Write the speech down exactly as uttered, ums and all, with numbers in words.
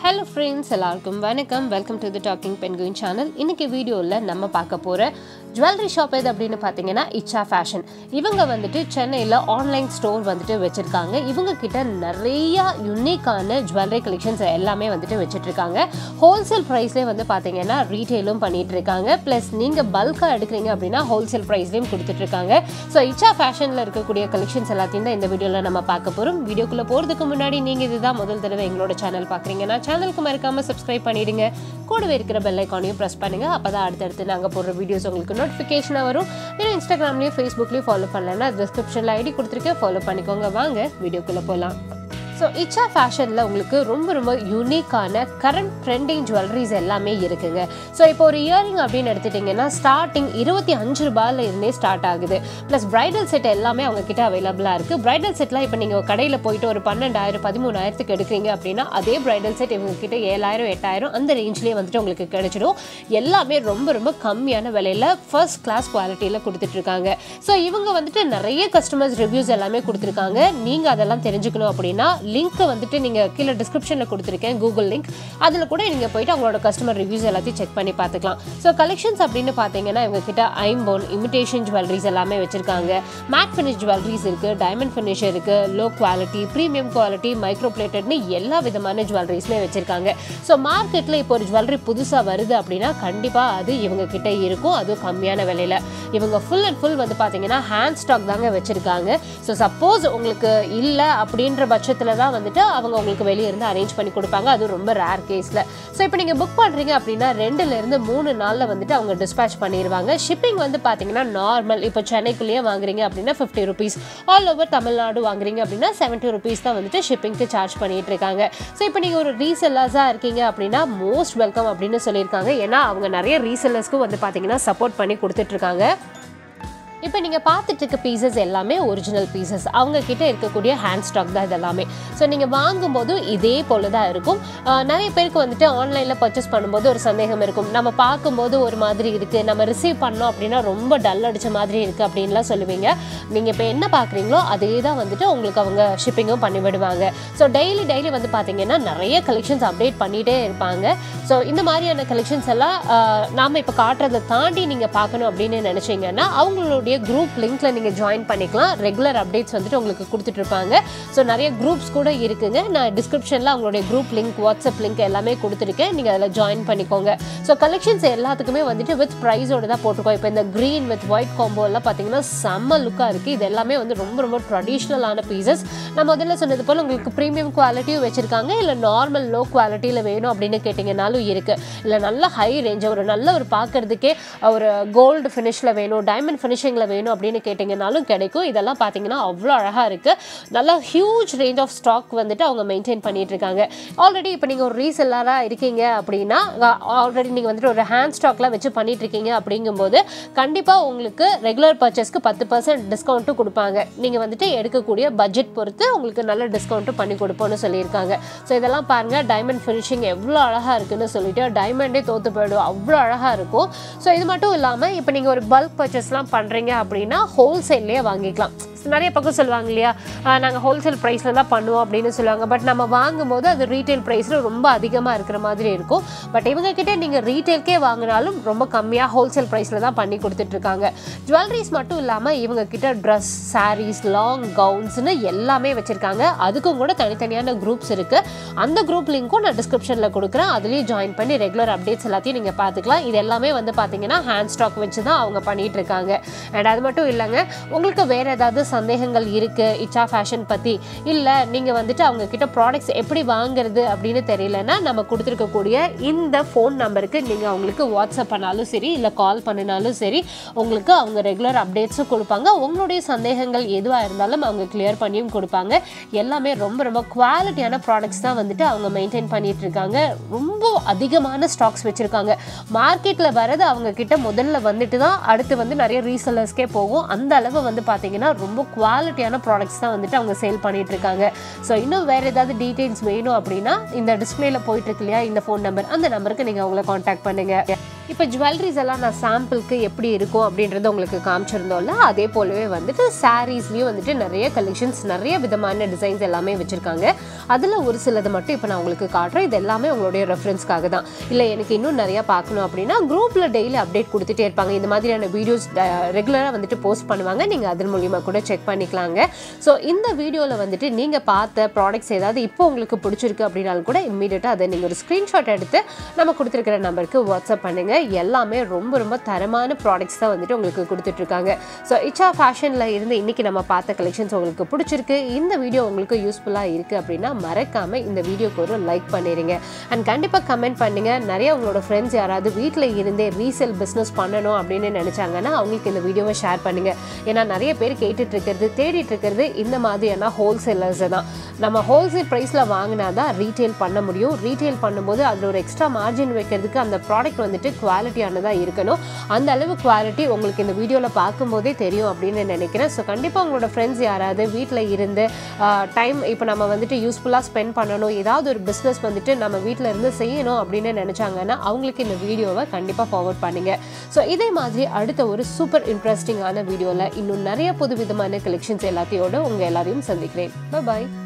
Hello friends, எல்லாருக்கும் வணக்கம். Welcome to the Talking Penguin channel. இன்னைக்கு வீடியோல நம்ம பார்க்க போற jewelry shop எது அப்படினு பாத்தீங்கன்னா iccha fashion. இவங்க வந்துட்டு சென்னையில ஆன்லைன் ஸ்டோர் வந்துட்டு வெச்சிருக்காங்க. இவங்க கிட்ட நிறைய யூனிக்கான jewelry collections எல்லாமே வந்துட்டு வெச்சிட்டு இருக்காங்க. wholesale priceலயே வந்து பாத்தீங்கன்னா ரீட்டெயிலும் பண்ணிட்டு இருக்காங்க. plus நீங்க பல்கா எடுக்கறீங்க அப்படினா wholesale priceலயும் கொடுத்துட்டு இருக்காங்க. சோ iccha fashionல இருக்கக்கூடிய collections எல்லாத்தையும் தான் இந்த வீடியோல நம்ம பார்க்க போறோம். வீடியோக்குள்ள போறதுக்கு முன்னாடி நீங்க இதுதான் முதல் தடவை எங்களோட சேனல் பார்க்கறீங்கன்னா சேனலுக்கு மறக்காம subscribe பண்ணிடுங்க. கூடவே இருக்கிற பெல் ஐகானையும் பிரஸ் பண்ணுங்க. அப்பதான் அடுத்து நாங்க போடுற வீடியோஸ் உங்களுக்கு நோட்டிஃபிகேஷனா வரும். நீங்க இன்ஸ்டாகிராம்லயும் ஃபேஸ்புக்லயும் ஃபாலோ பண்ணலன்னா டிஸ்கிரிப்ஷன்ல ஐடி கொடுத்திருக்கேன், ஃபாலோ பண்ணிக்கோங்க. வாங்க வீடியோக்குள்ள போலாம். So iccha fashionல உங்களுக்கு ரொம்ப ரொம்ப யூனிக்கான கரண்ட் ட்ரெண்டிங் ஜுவல்லரிஸ் எல்லாமே இருக்குங்க. ஸோ இப்போ ஒரு இயரிங் அப்படின்னு எடுத்துட்டிங்கன்னா ஸ்டார்டிங் இருபத்தி அஞ்சு ரூபாயில இருந்தே ஸ்டார்ட் ஆகுது. ப்ளஸ் பிரைடல் செட் எல்லாமே அவங்க கிட்ட அவைலபிளாக இருக்குது. பிரைடல் செட்லாம் இப்போ நீங்கள் கடையில் போயிட்டு ஒரு பன்னெண்டாயிரம் பதிமூணாயிரத்துக்கு எடுக்கிறீங்க அப்படின்னா அதே பிரைடல் செட் இவங்க கிட்ட ஏழாயிரம் எட்டாயிரம் அந்த ரேஞ்ச்லேயே வந்துட்டு உங்களுக்கு கிடைச்சிடும். எல்லாமே ரொம்ப ரொம்ப கம்மியான விலையில் ஃபர்ஸ்ட் கிளாஸ் குவாலிட்டியில் கொடுத்துட்ருக்காங்க. ஸோ இவங்க வந்துட்டு நிறைய கஸ்டமர்ஸ் ரிவ்யூஸ் எல்லாமே கொடுத்துருக்காங்க. நீங்கள் அதெல்லாம் தெரிஞ்சுக்கணும் அப்படின்னா லிங்க் வந்துட்டு நீங்கள் கீழே டிஸ்கிரிப்ஷனில் கொடுத்துருக்கேன், கூகுள் லிங்க். அதில் கூட நீங்கள் போயிட்டு அவங்களோட கஸ்டமர் ரிவ்யூஸ் எல்லாத்தையும் செக் பண்ணி பார்த்துக்கலாம். ஸோ கலெக்ஷன்ஸ் அப்படின்னு பார்த்தீங்கன்னா இவங்க கிட்ட ஐம்போன் இமிட்டேஷன் ஜுவல்லரிஸ் எல்லாமே வச்சிருக்காங்க. மேட் ஃபினிஷ் ஜுவல்லரிஸ் இருக்குது, டைமண்ட் ஃபினிஷ் இருக்குது, low quality, premium quality, micro பிளேட்டட்னு எல்லா விதமான ஜுவல்லரிஸுமே வச்சிருக்காங்க. ஸோ மார்க்கெட்டில் இப்போ ஒரு ஜுவல்லரி புதுசாக வருது அப்படின்னா கண்டிப்பாக அது இவங்க கிட்ட இருக்கும், அதுவும் கம்மியான விலையில். இவங்க ஃபுல் அண்ட் ஃபுல் வந்து பார்த்தீங்கன்னா ஹேண்ட் ஸ்டாக் தாங்க வச்சிருக்காங்க. ஸோ சப்போஸ் உங்களுக்கு இல்லை அப்படின்ற பட்சத்தில் தான் வந்துட்டு அவங்க உங்களுக்கு வெளியே இருந்து அரேஞ்ச் பண்ணி கொடுப்பாங்க. அது ரொம்ப ரேர் கேஸில். ஸோ இப்போ நீங்கள் புக் பண்ணுறீங்க அப்படின்னா ரெண்டுலேருந்து மூணு நாளில் வந்துட்டு அவங்க டிஸ்பேச் பண்ணிடுவாங்க. ஷிப்பிங் வந்து பார்த்தீங்கன்னா நார்மல், இப்போ சென்னைக்குள்ளேயே வாங்குறீங்க அப்படின்னா fifty rupees, all over Tamil Nadu வாங்குறீங்க அப்படின்னா செவன்ட்டி ருபீஸ் தான் வந்துட்டு ஷிப்பிங்க்கு சார்ஜ் பண்ணிட்டு இருக்காங்க. ஸோ இப்போ நீங்கள் ஒரு ரீசெல்லர்ஸாக இருக்கீங்க அப்படின்னா மோஸ்ட் வெல்கம் அப்படின்னு சொல்லியிருக்காங்க. ஏன்னா அவங்க நிறைய ரீசெல்லர்ஸ்க்கும் வந்து பார்த்தீங்கன்னா சப்போர்ட் பண்ணி கொடுத்துட்ருக்காங்க. இப்போ நீங்கள் பார்த்துட்டு இருக்க பீசஸ் எல்லாமே ஒரிஜினல் பீசஸ், அவங்க கிட்ட இருக்கக்கூடிய ஹேண்ட் ஸ்டாக் தான் இதெல்லாமே. ஸோ நீங்கள் வாங்கும்போது இதே போல தான் இருக்கும். நிறைய பேருக்கு வந்துட்டு ஆன்லைனில் பர்ச்சேஸ் பண்ணும்போது ஒரு சந்தேகம் இருக்கும், நம்ம பார்க்கும்போது ஒரு மாதிரி இருக்குது, நம்ம ரிசீவ் பண்ணோம் அப்படின்னா ரொம்ப டல் அடித்த மாதிரி இருக்குது அப்படின்லாம் சொல்லுவீங்க. நீங்கள் இப்போ என்ன பார்க்குறீங்களோ அதே தான் வந்துட்டு உங்களுக்கு அவங்க ஷிப்பிங்கும் பண்ணிவிடுவாங்க. ஸோ டெய்லி டெய்லி வந்து பார்த்தீங்கன்னா நிறைய கலெக்ஷன்ஸ் அப்டேட் பண்ணிகிட்டே இருப்பாங்க. ஸோ இந்த மாதிரியான கலெக்ஷன்ஸ் எல்லாம் நாம் இப்போ காட்டுறதை தாண்டி நீங்கள் பார்க்கணும் அப்படின்னு நினச்சிங்கன்னா அவங்களுடைய குரூப் லிங்க்ல நீங்க ஜாயின் பண்ணிக்கலாம். ரெகுலர் அப்டேட்ஸ் வந்துட்டு உங்களுக்கு கொடுத்துட்டு இருப்பாங்க. ஸோ நிறைய குரூப்ஸ் கூட இருக்குங்க. நான் டிஸ்கிரிப்ஷன்ல அவங்களுடைய குரூப் லிங்க், வாட்ஸ்அப் லிங்க் எல்லாமே கொடுத்துருக்கேன், நீங்க அதில் ஜாயின் பண்ணிக்கோங்க. ஸோ கலெக்ஷன்ஸ் எல்லாத்துக்குமே வந்துட்டு வித் ப்ரைஸோட தான் போட்டுருக்கோம். இப்போ இந்த கிரீன் வித் ஒயிட் காம்போ எல்லாம் பார்த்தீங்கன்னா செம்ம லுக்காக இருக்கு. இது எல்லாமே வந்து ரொம்ப ரொம்ப ட்ரெடிஷ்னலான பீசஸ். நான் முதல்ல சொன்னது போல் உங்களுக்கு ப்ரீமியம் குவாலிட்டியும் வச்சிருக்காங்க, இல்லை நார்மல் லோ குவாலிட்டியில் வேணும் அப்படின்னு கேட்டிங்கனாலும் இருக்கு. இல்லை நல்ல ஹை ரேஞ்ச், ஒரு நல்ல ஒரு பார்க்கறதுக்கே ஒரு கோல்டு ஃபினிஷில் வேணும், டைமண்ட் ஃபினிஷிங்கில் வேணும் அப்படின்னு கேட்டிங்கனாலும் கிடைக்கும். இதெல்லாம் பார்த்தீங்கன்னா அவ்வளோ அழகாக இருக்குது. நல்லா ஹியூஜ் ரேஞ்ச் ஆஃப் ஸ்டாக் வந்துட்டு அவங்க மெயின்டைன் பண்ணிட்டு இருக்காங்க. ஆல்ரெடி இப்போ நீங்கள் ஒரு ரீசெல்லராக இருக்கீங்க அப்படின்னா ஆல்ரெடி நீங்கள் வந்துட்டு ஒரு ஹேண்ட் ஸ்டாக்லாம் வச்சு பண்ணிட்டு இருக்கீங்க அப்படிங்கும்போது கண்டிப்பாக உங்களுக்கு ரெகுலர் பர்ச்சேஸ்க்கு பத்து பர்சன்ட் டிஸ்கவுண்ட்டும் கொடுப்பாங்க. நீங்கள் வந்துட்டு எடுக்கக்கூடிய பட்ஜெட் பொறுத்து உங்களுக்கு நல்ல டிஸ்கவுண்ட்டும் பண்ணி கொடுப்போம்னு சொல்லியிருக்காங்க. ஸோ இதெல்லாம் பாருங்கள், டைமண்ட் ஃபினிஷிங் எவ்வளோ அழகாக இருக்குன்னு சொல்லிட்டு டைமண்டே தோற்று போயிடும், அவ்வளோ அழகாக இருக்கும். ஸோ இது மட்டும் இல்லாமல் இப்போ நீங்கள் ஒரு பல்க் பர்ச்சேஸ்லாம் பண்ணுறீங்க அப்படின்னா ஹோல்சேல்லையே வாங்கிக்கலாம். நிறைய பக்கம் சொல்லுவாங்க இல்லையா, நாங்கள் ஹோல்சேல் ப்ரைஸில் தான் பண்ணுவோம் அப்படின்னு சொல்லுவாங்க. பட் நம்ம வாங்கும்போது அது ரீட்டைல் ப்ரைஸில் ரொம்ப அதிகமாக இருக்கிற மாதிரி இருக்கும். பட் இவங்ககிட்ட நீங்கள் ரீட்டைல்கே வாங்கினாலும் ரொம்ப கம்மியாக ஹோல்சேல் ப்ரைஸில் தான் பண்ணி கொடுத்துட்ருக்காங்க. ஜுவல்லரிஸ் மட்டும் இல்லாமல் இவங்க கிட்ட ட்ரெஸ், சாரீஸ், லாங் கவுன்ஸ்னு எல்லாமே வச்சுருக்காங்க. அதுக்கும் கூட தனித்தனியான குரூப்ஸ் இருக்குது. அந்த குரூப் லிங்க்கும் நான் டிஸ்கிரிப்ஷனில் கொடுக்குறேன், அதுலேயும் ஜாயின் பண்ணி ரெகுலர் அப்டேட்ஸ் எல்லாத்தையும் நீங்கள் பார்த்துக்கலாம். இது எல்லாமே வந்து பார்த்தீங்கன்னா ஹேண்ட் ஸ்டாக் வச்சு தான் அவங்க பண்ணிகிட்டு இருக்காங்க. அண்ட் அது மட்டும் இல்லைங்க, உங்களுக்கு வேறு ஏதாவது சந்தேகங்கள் இருக்கு iccha ஃபேஷன் பத்தி, இல்ல நீங்க வந்துட்டு அவங்க கிட்ட ப்ராடக்ட்ஸ் எப்படி வாங்குறது அப்படின்னு தெரியலன்னா நம்ம கொடுத்துருக்கக்கூடிய இந்த ஃபோன் நம்பருக்கு நீங்க அவங்களுக்கு வாட்ஸ்அப் பண்ணாலும் சரி, இல்ல கால் பண்ணினாலும் சரி, உங்களுக்கு அவங்க ரெகுலர் அப்டேட்ஸும் கொடுப்பாங்க. உங்களுடைய சந்தேகங்கள் எதுவாக இருந்தாலும் அவங்க கிளியர் பண்ணியும் கொடுப்பாங்க. எல்லாமே ரொம்ப ரொம்ப குவாலிட்டியான ப்ராடக்ட்ஸ் தான் வந்துட்டு அவங்க மெயின்டைன் பண்ணிட்டு இருக்காங்க. ரொம்ப அதிகமான ஸ்டாக்ஸ் வச்சிருக்காங்க. மார்க்கெட்ல வரது அவங்க கிட்ட முதல்ல வந்துட்டு தான் அடுத்து வந்து நிறைய ரீசெல்லர்ஸ்க்கே போகும். அந்த அளவு வந்து பார்த்தீங்கன்னா ரொம்ப குவாலிட்டியான ப்ராடக்ட்ஸ் தான் வந்துட்டு அவங்க சேல் பண்ணிட்டு இருக்காங்க. ஸோ இன்னும் வேறு ஏதாவது டீட்டெயில்ஸ் வேணும் அப்படின்னா இந்த டிஸ்பிளேல போயிட்டு இருக்கு இல்லையா இந்த ஃபோன் நம்பர், அந்த நம்பருக்கு நீங்கள் அவங்கள காண்டாக்ட் பண்ணுங்க. இப்போ ஜுவல்லரிஸ் எல்லாம் நான் சாம்பிளுக்கு எப்படி இருக்கும் அப்படின்றத உங்களுக்கு காமிச்சிருந்தோம்ல, அதே போலவே வந்துட்டு சாரீஸ்லேயும் வந்துட்டு நிறைய கலெக்ஷன்ஸ், நிறைய விதமான டிசைன்ஸ் எல்லாமே வச்சுருக்காங்க. அதில் ஒரு சிலது மட்டும் இப்போ நான் உங்களுக்கு காட்டுறேன். இது எல்லாமே உங்களுடைய ரெஃபரன்ஸ்க்காக தான். இல்லை எனக்கு இன்னும் நிறையா பார்க்கணும் அப்படின்னா குரூப்பில் டெய்லி அப்டேட் கொடுத்துட்டே இருப்பாங்க. இந்த மாதிரியான வீடியோஸ் ரெகுலராக வந்துட்டு போஸ்ட் பண்ணுவாங்க. நீங்கள் அதன் மூலிமா கூட செக் பண்ணிக்கலாங்க. ஸோ இந்த வீடியோவில் வந்துட்டு நீங்கள் பார்த்த ப்ராடக்ட்ஸ் ஏதாவது இப்போ உங்களுக்கு பிடிச்சிருக்கு அப்படின்னாலும் கூட இம்மீடியட்டாக அதை நீங்கள் ஒரு ஸ்க்ரீன்ஷாட் எடுத்து நம்ம கொடுத்துருக்கிற நம்பருக்கு வாட்ஸ்அப் பண்ணுங்கள். எல்லாமே ரொம்ப ரொம்ப தரமான ப்ராடக்ட்ஸ் தான் வந்துட்டு உங்களுக்கு கொடுத்துட்ருக்காங்க. ஸோ இச்சா ஃபேஷனில் இருந்து இன்றைக்கி நம்ம பார்த்த கலெக்ஷன்ஸ் உங்களுக்கு பிடிச்சிருக்கு, இந்த வீடியோ உங்களுக்கு யூஸ்ஃபுல்லாக இருக்குது அப்படின்னா மறக்காமல் இந்த வீடியோக்கு ஒரு லைக் பண்ணிடுங்க. அண்ட் கண்டிப்பாக கமெண்ட் பண்ணுங்கள். நிறைய உங்களோட ஃப்ரெண்ட்ஸ் யாராவது வீட்டில் இருந்தே ரீசேல் பிஸ்னஸ் பண்ணணும் அப்படின்னு நினச்சாங்கன்னா அவங்களுக்கு இந்த வீடியோவை ஷேர் பண்ணுங்கள். ஏன்னா நிறைய பேர் கேட்டுட்டு இருக்கிறது, தேடிட்டு இருக்கிறது இந்த மாதிரியான ஹோல்சேலர்ஸை தான். நம்ம ஹோல்சேல் ப்ரைஸில் வாங்கினா தான் ரீட்டெயில் பண்ண முடியும். ரீட்டெயில் பண்ணும்போது அதில் ஒரு எக்ஸ்ட்ரா மார்ஜின் வைக்கிறதுக்கு அந்த ப்ராடக்ட் வந்துட்டு குவாலிட்டியானதாக இருக்கணும். அந்த அளவு குவாலிட்டி உங்களுக்கு இந்த வீடியோவில் பார்க்கும்போதே தெரியும் அப்படின்னு நினைக்கிறேன். ஸோ கண்டிப்பாக உங்களோட ஃப்ரெண்ட்ஸ் யாராவது வீட்டில் இருந்து டைம் இப்போ நம்ம வந்துட்டு யூஸ்ஃபுல்லாக ஸ்பெண்ட் பண்ணணும், ஏதாவது ஒரு பிஸ்னஸ் வந்துட்டு நம்ம வீட்டில் இருந்து செய்யணும் அப்படின்னு நினச்சாங்கன்னா அவங்களுக்கு இந்த வீடியோவை கண்டிப்பாக ஃபார்வர்ட் பண்ணுங்கள். ஸோ இதே மாதிரி அடுத்த ஒரு சூப்பர் இன்ட்ரெஸ்டிங்கான வீடியோவில் இன்னும் நிறைய புது விதமான கலெக்ஷன்ஸ் எல்லாத்தையோடு உங்கள் எல்லாரையும் சந்திக்கிறேன். பாய்.